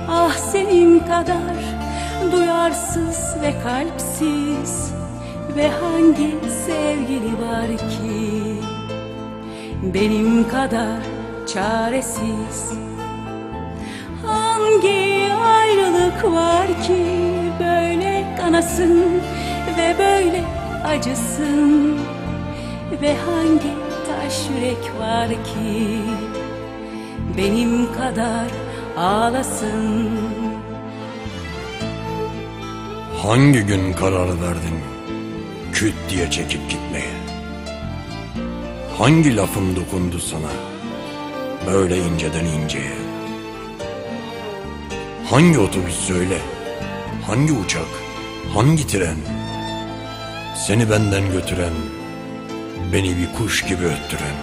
Ah senin kadar duyarsız ve kalpsiz, ve hangi sevgili var ki benim kadar çaresiz? Hangi ayrılık var ki böyle kanasın ve böyle acısın? Ve hangi taş yürek var ki benim kadar ağlasın? Hangi gün karar verdin küt diye çekip gitmeye? Hangi lafım dokundu sana böyle inceden inceye? Hangi otobüs söyle, hangi uçak, hangi tren seni benden götüren, beni bir kuş gibi öttüren?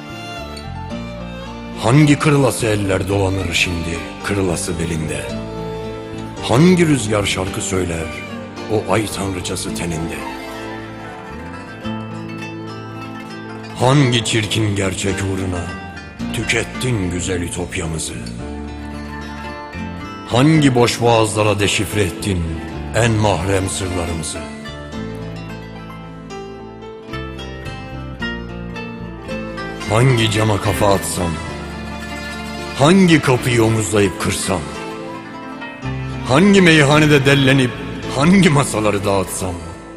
Hangi kırılası eller dolanır şimdi kırılası belinde? Hangi rüzgar şarkı söyler o ay tanrıçası teninde? Hangi çirkin gerçek uğruna tükettin güzel ütopyamızı? Hangi boş boğazlara deşifre ettin en mahrem sırlarımızı? Hangi cama kafa atsam, hangi kapıyı omuzlayıp kırsam, hangi meyhanede dellenip hangi masaları dağıtsam?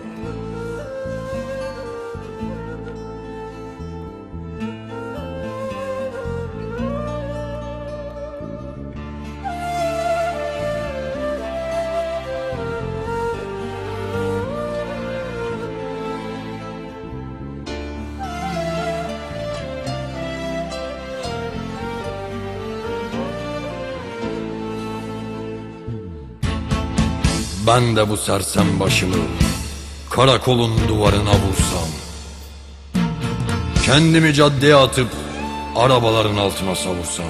Ben de bu sersem başımı karakolun duvarına vursam, kendimi caddeye atıp arabaların altına savursam,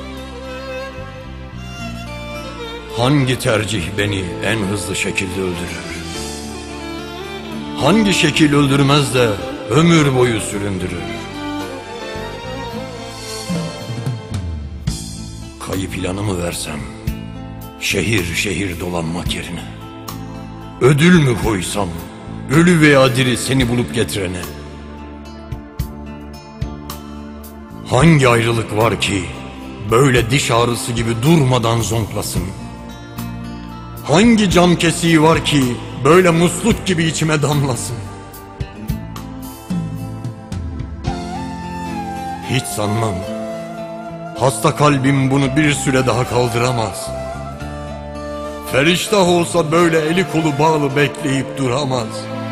hangi tercih beni en hızlı şekilde öldürür? Hangi şekil öldürmez de ömür boyu süründürür? Kayıp ilanımı versem şehir şehir dolanmak yerine, ödül mü koysam ölü veya diri seni bulup getirene? Hangi ayrılık var ki böyle diş ağrısı gibi durmadan zonklasın? Hangi cam kesiği var ki böyle musluk gibi içime damlasın? Hiç sanmam, hasta kalbim bunu bir süre daha kaldıramaz. Feriştah olsa böyle eli kolu bağlı bekleyip duramaz.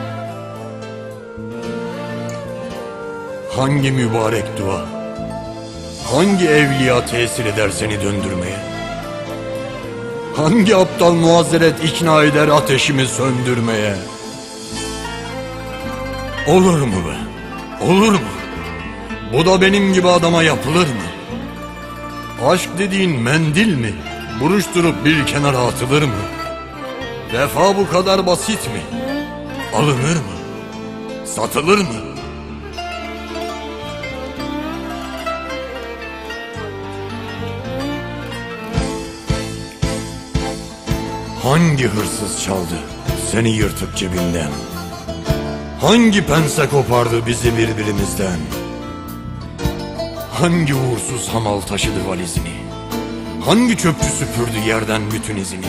Hangi mübarek dua, hangi evliya tesir eder seni döndürmeye? Hangi aptal muazzeret ikna eder ateşimi söndürmeye? Olur mu be? Olur mu? Bu da benim gibi adama yapılır mı? Aşk dediğin mendil mi? Buruşturup bir kenara atılır mı? Vefa bu kadar basit mi? Alınır mı? Satılır mı? Hangi hırsız çaldı seni yırtıp cebinden? Hangi pense kopardı bizi birbirimizden? Hangi uğursuz hamal taşıdı valizini? Hangi çöpçü süpürdü yerden bütün izini?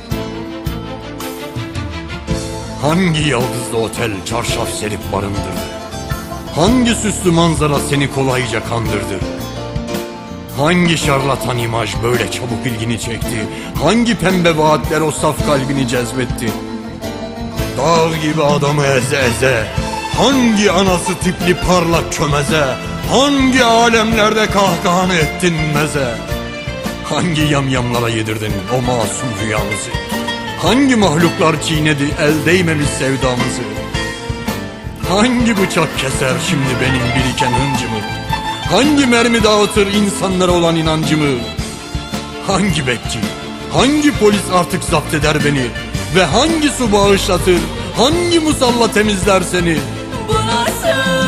Hangi yıldızlı otel çarşaf serip barındırdı? Hangi süslü manzara seni kolayca kandırdı? Hangi şarlatan imaj böyle çabuk ilgini çekti? Hangi pembe vaatler o saf kalbini cezbetti? Dağ gibi adamı eze eze, hangi anası tipli parlak çömeze, hangi alemlerde kahkahanı ettin meze? Hangi yamyamlara yedirdin o masum rüyamızı? Hangi mahluklar çiğnedi el değmemiş sevdamızı? Hangi bıçak keser şimdi benim biriken hıncımı? Hangi mermi dağıtır insanlara olan inancımı? Hangi bekçi, hangi polis artık zapt eder beni? Ve hangi su bağışlatır, hangi musalla temizler seni? Bu nasıl